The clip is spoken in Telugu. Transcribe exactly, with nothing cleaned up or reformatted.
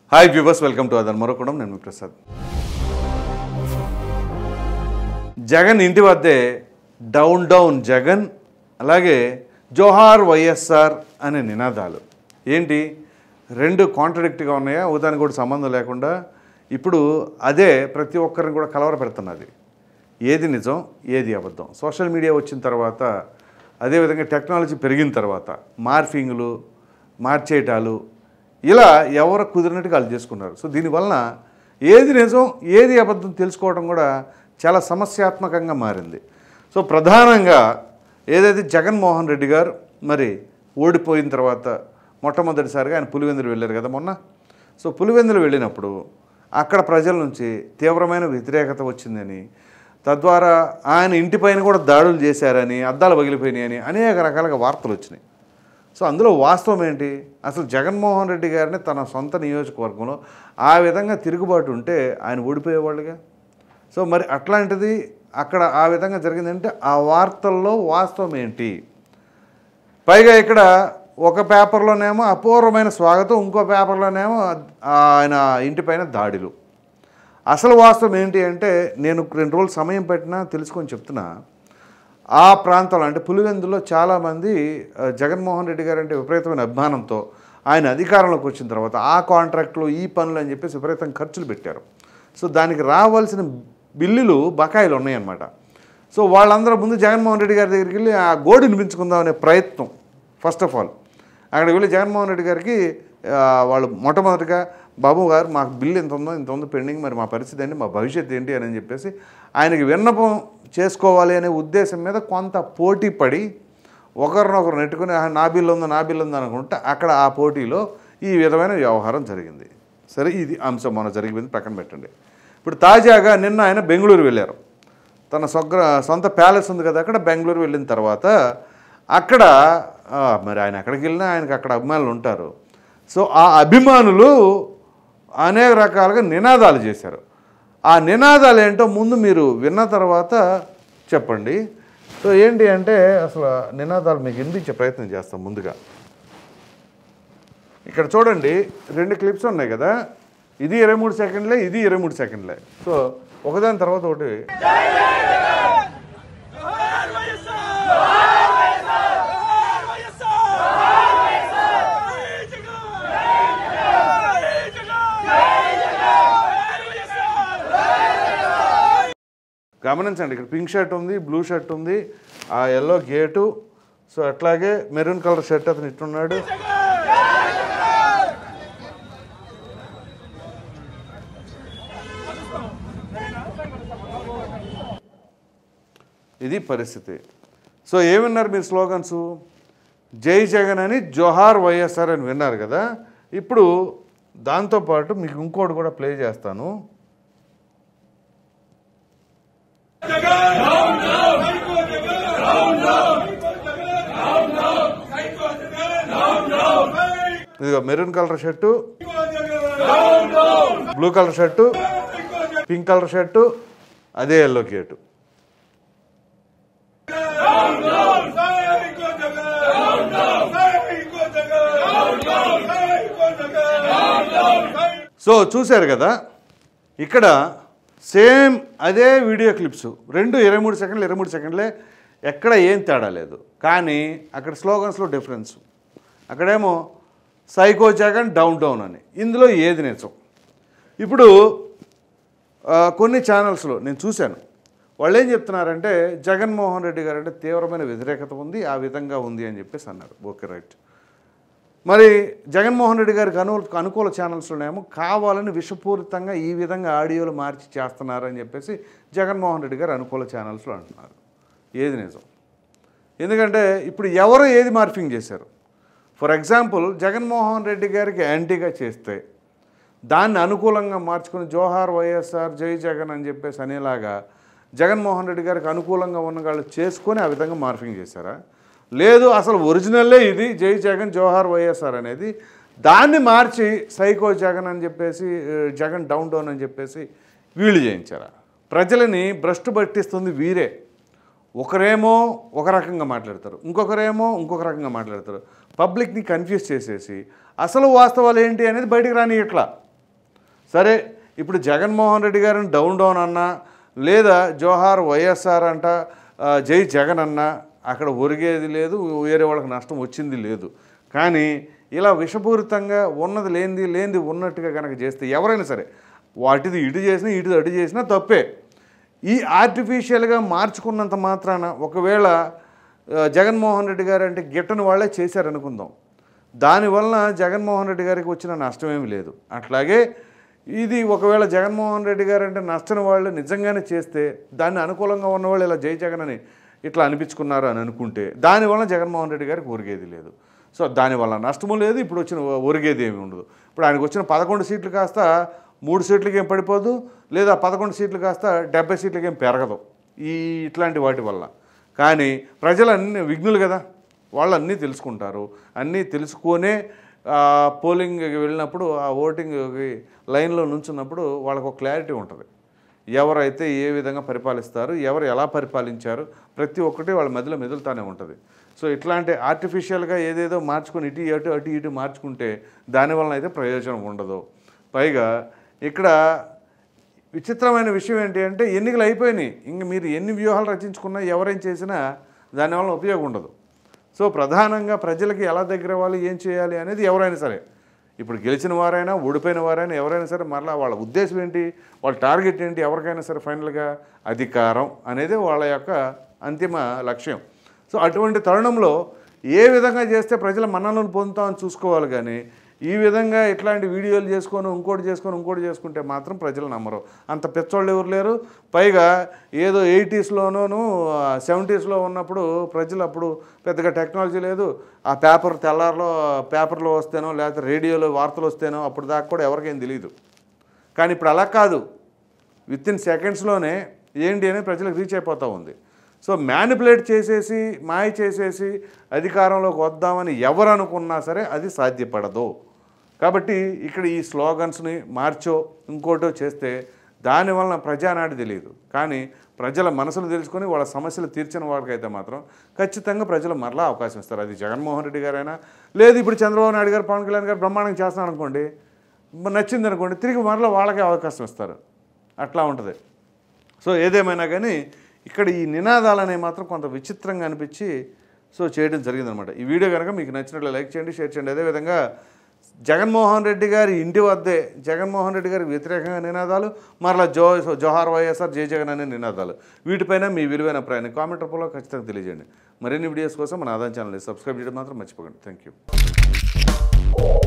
Hi viewers, welcome to other మరొకడం. నేను మీ ప్రసాద్. జగన్ ఇంటి వద్దే డౌన్ డౌన్ జగన్, అలాగే జోహార్ వైఎస్ఆర్ అనే నినాదాలు ఏంటి? రెండు కాంట్రడిక్ట్గా ఉన్నాయా? ఉదానికి కూడా సంబంధం లేకుండా ఇప్పుడు అదే ప్రతి ఒక్కరిని కూడా కలవర పెడుతున్నది. ఏది నిజం, ఏది అబద్ధం? సోషల్ మీడియా వచ్చిన తర్వాత, అదేవిధంగా టెక్నాలజీ పెరిగిన తర్వాత మార్ఫింగ్లు, మార్చేయటాలు, ఇలా ఎవరు కుదిరినట్టుగా వాళ్ళు చేసుకున్నారు. సో దీనివలన ఏది నిజం, ఏది అబద్ధం తెలుసుకోవడం కూడా చాలా సమస్యాత్మకంగా మారింది. సో ప్రధానంగా ఏదైతే జగన్మోహన్ రెడ్డి గారు మరి ఓడిపోయిన తర్వాత మొట్టమొదటిసారిగా ఆయన పులివెందులు వెళ్ళారు కదా మొన్న. సో పులివెందులు వెళ్ళినప్పుడు అక్కడ ప్రజల నుంచి తీవ్రమైన వ్యతిరేకత వచ్చిందని, తద్వారా ఆయన ఇంటిపైన కూడా దాడులు చేశారని, అద్దాలు పగిలిపోయినాయని అనేక రకాలుగా వార్తలు వచ్చినాయి. సో అందులో వాస్తవం ఏంటి? అసలు జగన్మోహన్ రెడ్డి గారిని తన సొంత నియోజకవర్గంలో ఆ విధంగా తిరుగుబాటు ఉంటే ఆయన ఓడిపోయేవాళ్ళుగా. సో మరి అట్లాంటిది అక్కడ ఆ విధంగా జరిగిందంటే ఆ వార్తల్లో వాస్తవం ఏంటి? పైగా ఇక్కడ ఒక పేపర్లోనేమో అపూర్వమైన స్వాగతం, ఇంకో పేపర్లోనేమో ఆయన ఇంటిపైన దాడులు. అసలు వాస్తవం ఏంటి అంటే, నేను రెండు రోజులు సమయం పెట్టినా తెలుసుకొని చెప్తున్నా. ఆ ప్రాంతంలో అంటే పులివెందులో చాలామంది జగన్మోహన్ రెడ్డి గారు అంటే విపరీతమైన అభిమానంతో ఆయన అధికారంలోకి వచ్చిన తర్వాత ఆ కాంట్రాక్ట్లు, ఈ పనులు అని చెప్పేసి విపరీతంగా ఖర్చులు పెట్టారు. సో దానికి రావాల్సిన బిల్లులు, బకాయిలు ఉన్నాయన్నమాట. సో వాళ్ళందరూ ముందు జగన్మోహన్ రెడ్డి గారి దగ్గరికి వెళ్ళి ఆ గోడు వినిపించుకుందాం అనే ప్రయత్నం. ఫస్ట్ ఆఫ్ ఆల్ అక్కడికి వెళ్ళి జగన్మోహన్ రెడ్డి గారికి వాళ్ళు మొట్టమొదటిగా, బాబు గారు మాకు బిల్లు ఇంత ఉందో ఇంత ఉందో పెండింగ్, మరి మా పరిస్థితి ఏంటి, మా భవిష్యత్తు ఏంటి అని చెప్పేసి ఆయనకి విన్నపం చేసుకోవాలి అనే ఉద్దేశం మీద కొంత పోటీ పడి ఒకరినొకరు నెట్టుకుని నా బిల్లు ఉందో నా బిల్లు ఉందో అనుకుంటే అక్కడ ఆ పోటీలో ఈ విధమైన వ్యవహారం జరిగింది. సరే, ఇది అంశం మన జరిగింది పక్కన పెట్టండి. ఇప్పుడు తాజాగా నిన్న ఆయన బెంగళూరు వెళ్ళారు. తన సొగ్ర సొంత ప్యాలెస్ ఉంది కదా అక్కడ. బెంగళూరు వెళ్ళిన తర్వాత అక్కడ మరి ఆయన ఎక్కడికి వెళ్ళినా ఆయనకు అక్కడ అభిమానులు ఉంటారు. సో ఆ అభిమానులు అనేక రకాలుగా నినాదాలు చేశారు. ఆ నినాదాలు ఏంటో ముందు మీరు విన్న తర్వాత చెప్పండి. సో ఏంటి అంటే అసలు నినాదాలు మీకు వినిపించే ప్రయత్నం చేస్తాం. ముందుగా ఇక్కడ చూడండి, రెండు క్లిప్స్ ఉన్నాయి కదా. ఇది ఇరవై మూడు సెకండ్లే, ఇది ఇరవై మూడు సెకండ్లే. సో ఒకదాని తర్వాత ఒకటి. గమనించండి, ఇక్కడ పింక్ షర్ట్ ఉంది, బ్లూ షర్ట్ ఉంది, ఆ ఎల్లో గేటు. సో అట్లాగే మెరూన్ కలర్ షర్ట్ అతను ఇట్టున్నాడు. ఇది పరిస్థితి. సో ఏమి విన్నారు మీరు స్లోగన్స్? జై జగన్ అని, జోహార్ వైఎస్ఆర్ అని విన్నారు కదా. ఇప్పుడు దాంతోపాటు మీకు ఇంకోటి కూడా ప్లే చేస్తాను. ఇదిగో maroon colour shirt, blue colour shirt, pink colour shirt, అదే ఎల్లో గేటు. సో చూశారు కదా, ఇక్కడ సేమ్ అదే వీడియో క్లిప్స్, రెండు ఇరవై మూడు సెకండ్లు ఇరవై మూడు సెకండ్లే, ఎక్కడ ఏం తేడా లేదు. కానీ అక్కడ స్లోగన్స్లో డిఫరెన్స్. అక్కడేమో సైకో జగన్ డౌన్ డౌన్ అని, ఇందులో ఏది నిజం? ఇప్పుడు కొన్ని ఛానల్స్లో నేను చూశాను, వాళ్ళు ఏం చెప్తున్నారంటే జగన్మోహన్ రెడ్డి గారు అంటే తీవ్రమైన వ్యతిరేకత ఉంది, ఆ విధంగా ఉంది అని చెప్పేసి అన్నారు. Okay, right. మరి జగన్మోహన్ రెడ్డి గారికి అను అనుకూల ఛానల్స్లోనేమో కావాలని విషపూరితంగా ఈ విధంగా ఆడియోలు మార్చి చేస్తున్నారని చెప్పేసి జగన్మోహన్ రెడ్డి గారు అనుకూల ఛానల్స్లో అంటున్నారు. ఏది నిజం? ఎందుకంటే ఇప్పుడు ఎవరు ఏది మార్ఫింగ్ చేశారు? ఫర్ ఎగ్జాంపుల్ జగన్మోహన్ రెడ్డి గారికి యాంటీగా చేస్తే దాన్ని అనుకూలంగా మార్చుకుని జోహార్ వైఎస్ఆర్, జై జగన్ అని చెప్పేసి అనేలాగా జగన్మోహన్ రెడ్డి గారికి అనుకూలంగా ఉన్న వాళ్ళు చేసుకొని ఆ విధంగా మార్ఫింగ్ చేశారా? లేదు, అసలు ఒరిజినల్లే ఇది జై జగన్ జోహార్ వైఎస్ఆర్ అనేది, దాన్ని మార్చి సైకో జగన్ అని చెప్పేసి, జగన్ డౌన్ డౌన్ అని చెప్పేసి వీళ్ళు చేయించారా? ప్రజలని భ్రష్టు పట్టిస్తుంది వీరే. ఒకరేమో ఒక రకంగా మాట్లాడతారు, ఇంకొకరేమో ఇంకొక రకంగా మాట్లాడతారు. పబ్లిక్ని కన్ఫ్యూజ్ చేసేసి అసలు వాస్తవాలు ఏంటి అనేది బయటికి రాని ఇట్లా సరే ఇప్పుడు జగన్మోహన్ రెడ్డి గారిని డౌన్ డౌన్ అన్నా లేదా జోహార్ వైఎస్ఆర్ అంట జై జగన్ అన్నా అక్కడ ఒరిగేది లేదు, వేరే వాళ్ళకి నష్టం వచ్చింది లేదు. కానీ ఇలా విషపూరితంగా ఉన్నది లేనిది లేనిది ఉన్నట్టుగా కనుక చేస్తే ఎవరైనా సరే వాటిది ఇటు చేసినా ఇటు అటు చేసినా తప్పే. ఈ ఆర్టిఫిషియల్గా మార్చుకున్నంత మాత్రాన ఒకవేళ జగన్మోహన్ రెడ్డి గారు అంటే గిట్టని వాళ్ళే చేశారనుకుందాం, దానివలన జగన్మోహన్ రెడ్డి గారికి వచ్చిన నష్టమేమి లేదు. అట్లాగే ఇది ఒకవేళ జగన్మోహన్ రెడ్డి గారు అంటే నచ్చని వాళ్ళు నిజంగానే చేస్తే దాన్ని అనుకూలంగా ఉన్నవాళ్ళు ఇలా జై జగన్ అని ఇట్లా అనిపించుకున్నారు అని అనుకుంటే దానివల్ల జగన్మోహన్ రెడ్డి గారికి ఒరిగేది లేదు. సో దానివల్ల నష్టము లేదు, ఇప్పుడు వచ్చిన ఒరిగేది ఏమి ఉండదు. ఇప్పుడు ఆయనకు వచ్చిన పదకొండు సీట్లు కాస్త మూడు సీట్లకి ఏం పడిపోదు, లేదా పదకొండు సీట్లు కాస్త డెబ్బై సీట్లకి ఏం పెరగదు ఈ ఇట్లాంటి వాటి వల్ల. కానీ ప్రజలు అన్ని విఘ్నులు కదా, వాళ్ళు అన్నీ తెలుసుకుంటారు. అన్నీ తెలుసుకొనే పోలింగ్కి వెళ్ళినప్పుడు ఆ ఓటింగ్కి లైన్లో నుంచున్నప్పుడు వాళ్ళకు ఒక క్లారిటీ ఉంటుంది. ఎవరైతే ఏ విధంగా పరిపాలిస్తారు, ఎవరు ఎలా పరిపాలించారు, ప్రతి ఒక్కటి వాళ్ళ మధ్యలో మెదులుతూనే ఉంటుంది. సో ఇట్లాంటి ఆర్టిఫిషియల్గా ఏదేదో మార్చుకొని ఇటు అటు అటు ఇటు మార్చుకుంటే దానివల్ల అయితే ప్రయోజనం ఉండదు. పైగా ఇక్కడ విచిత్రమైన విషయం ఏంటి అంటే ఎన్నికలు అయిపోయినాయి, ఇంక మీరు ఎన్ని వ్యూహాలు రచించుకున్నా ఎవరేం చేసినా దానివల్ల ఉపయోగం ఉండదు. సో ప్రధానంగా ప్రజలకి ఎలా దగ్గర అవ్వాలి, ఏం చేయాలి అనేది ఎవరైనా సరే, ఇప్పుడు గెలిచిన వారైనా ఓడిపోయిన వారైనా ఎవరైనా సరే మరలా వాళ్ళ ఉద్దేశం ఏంటి, వాళ్ళ టార్గెట్ ఏంటి, ఎవరికైనా సరే ఫైనల్గా అధికారం అనేది వాళ్ళ యొక్క అంతిమ లక్ష్యం. సో అటువంటి తరుణంలో ఏ విధంగా చేస్తే ప్రజల మన్ననలు పొందుతామని చూసుకోవాలి. కానీ ఈ విధంగా ఇట్లాంటి వీడియోలు చేసుకొని ఇంకోటి చేసుకొని ఇంకోటి చేసుకుంటే మాత్రం ప్రజలు నమ్మరు. అంత పెచ్చోళ్ళు ఎవరు లేరు. పైగా ఏదో ఎయిటీస్లోనూ సెవెంటీస్లో ఉన్నప్పుడు ప్రజలు అప్పుడు పెద్దగా టెక్నాలజీ లేదు, ఆ పేపర్ తెల్లారిలో పేపర్లో వస్తేనో లేకపోతే రేడియోలో వార్తలు వస్తేనో అప్పుడు దాకా కూడా ఎవరికేం తెలియదు. కానీ ఇప్పుడు అలా కాదు, విత్ ఇన్ సెకండ్స్లోనే ఏంటి అనేది ప్రజలకు రీచ్ అయిపోతూ ఉంది. సో మ్యానిపులేట్ చేసేసి మాయ చేసేసి అధికారంలోకి వద్దామని ఎవరు అనుకున్నా సరే అది సాధ్యపడదు. కాబట్టి ఇక్కడ ఈ స్లోగన్స్ని మార్చో ఇంకోటో చేస్తే దానివలన ప్రజానాడి తెలియదు. కానీ ప్రజల మనసులు తెలుసుకొని వాళ్ళ సమస్యలు తీర్చిన వాడికైతే మాత్రం ఖచ్చితంగా ప్రజలు మరలా అవకాశం ఇస్తారు. అది జగన్మోహన్ రెడ్డి గారైనా లేదు ఇప్పుడు చంద్రబాబు నాయుడు గారు పవన్ కళ్యాణ్ గారు బ్రహ్మాండంగా చేస్తున్నాను అనుకోండి, నచ్చింది అనుకోండి, తిరిగి మరలా వాళ్ళకే అవకాశం ఇస్తారు. అట్లా ఉంటుంది. సో ఏదేమైనా కానీ ఇక్కడ ఈ నినాదాలు అనేవి మాత్రం కొంత విచిత్రంగా అనిపించి సో చేయడం జరిగిందనమాట. ఈ వీడియో కనుక మీకు నచ్చినట్లు లైక్ చేయండి, షేర్ చేయండి. అదేవిధంగా జగన్మోహన్ రెడ్డి గారి ఇంటి వద్దే జగన్మోహన్ రెడ్డి గారికి వ్యతిరేకంగా నినాదాలు, మరలా జో జోహార్ వైఎస్ఆర్ జై జగన్ అనే నినాదాలు, వీటిపైన మీ విలువైన అభిప్రాయాన్ని కామెంట్ రూపంలో ఖచ్చితంగా తెలియజేయండి. మరిన్ని వీడియోస్ కోసం మన ఆదాయం ఛానల్ని సబ్స్క్రైబ్ చేయడం మాత్రం మర్చిపోకండి. Thank you.